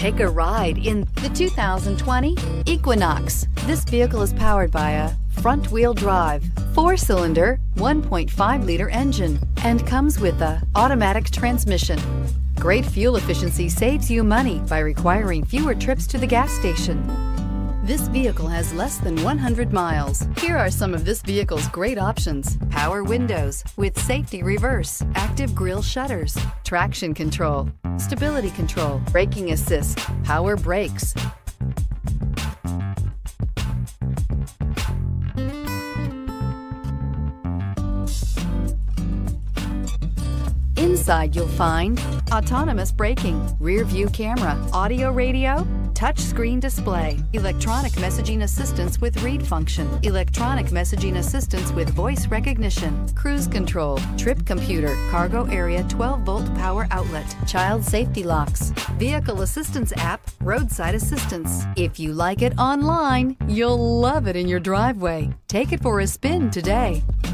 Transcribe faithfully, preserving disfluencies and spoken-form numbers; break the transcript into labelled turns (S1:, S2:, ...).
S1: Take a ride in the two thousand twenty Equinox. This vehicle is powered by a front-wheel drive, four-cylinder, one point five liter engine, and comes with a automatic transmission. Great fuel efficiency saves you money by requiring fewer trips to the gas station. This vehicle has less than one hundred miles. Here are some of this vehicle's great options: power windows with safety reverse, active grille shutters, traction control, stability control, braking assist, power brakes. Inside you'll find autonomous braking, rear view camera, audio radio, touchscreen display, electronic messaging assistance with read function, electronic messaging assistance with voice recognition, cruise control, trip computer, cargo area twelve volt power outlet, child safety locks, vehicle assistance app, roadside assistance. If you like it online, you'll love it in your driveway. Take it for a spin today.